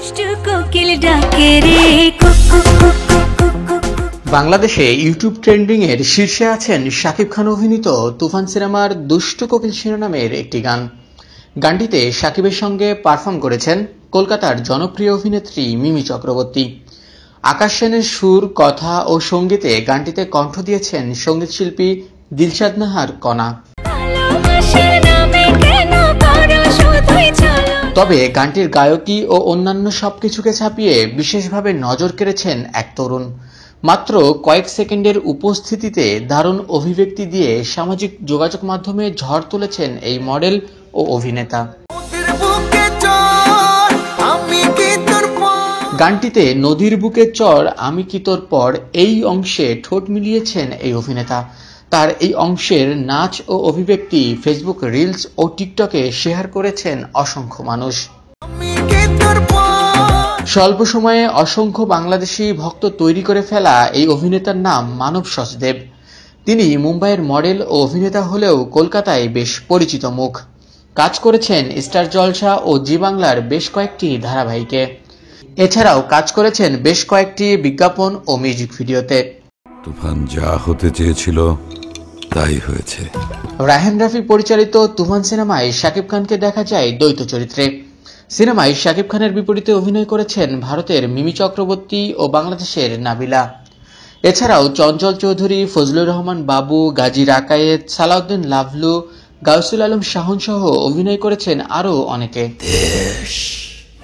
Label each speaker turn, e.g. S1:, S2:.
S1: বাংলাদেশে YouTube trending এর শীর্ষে আছেন শাকিব খান অভিনীত তুফান সিনেমার দুষ্টু কোকিল শিরোনামের একটি গান। গানটিতে শাকিবের সঙ্গে পারফর্ম করেছেন কলকাতার জনপ্রিয় অভিনেত্রী মিমি চক্রবর্তী। আকাশ সেনের সুর, কথা ও সঙ্গীতে গানটিতে কণ্ঠ দিয়েছেন সঙ্গীতশিল্পী দিলশাদ নাহার কণা। তবে গানটির গায়কী ও অন্যান্য সবকিছুকে ছাপিয়ে বিশেষভাবে নজর কেড়েছেন এক তরুণ। মাত্র কয়েক সেকেন্ডের উপস্থিতিতে দারুণ অভিব্যক্তি দিয়ে সামাজিক যোগাযোগ মাধ্যমে ঝড় তুলেছেন এই মডেল ও অভিনেতা। গানটিতে নদীর বুকে চর আমি কি তোর পর এই অংশে ঠোঁট মিলিয়েছেন এই অভিনেতা। তার এই অংশের নাচ ও অভিব্যক্তি ফেসবুক রিলস ও টিকটকে শেয়ার করেছেন অসংখ্য মানুষ। স্বল্প সময়ে অসংখ্য বাংলাদেশি ভক্ত তৈরি করে ফেলা এই অভিনেতার নাম মানব সচদেব। তিনি মুম্বাইয়ের মডেল ও অভিনেতা হলেও কলকাতায় বেশ পরিচিত মুখ। কাজ করেছেন স্টার জলসা ও জি বাংলার বেশ কয়েকটি ধারাবাহিকে। এছাড়াও কাজ করেছেন বেশ কয়েকটি বিজ্ঞাপন ও মিউজিক ভিডিওতে।
S2: তুফান যা হতে চেয়েছিল তাই হয়েছে।
S1: রায়হান রাফি পরিচালিত তুফান সিনেমায় শাকিব খানকে দেখা যায় দ্বৈত চরিত্রে। সিনেমায় শাকিব খানের বিপরীতে অভিনয় করেছেন ভারতের মিমি চক্রবর্তী ও বাংলাদেশের নাবিলা। এছাড়াও চঞ্চল চৌধুরী, ফজলুর রহমান বাবু, গাজী রাকায়েত, সালাউদ্দিন লাভলু, গাউসুল আলম শাহন সহ অভিনয় করেছেন আরও অনেকে।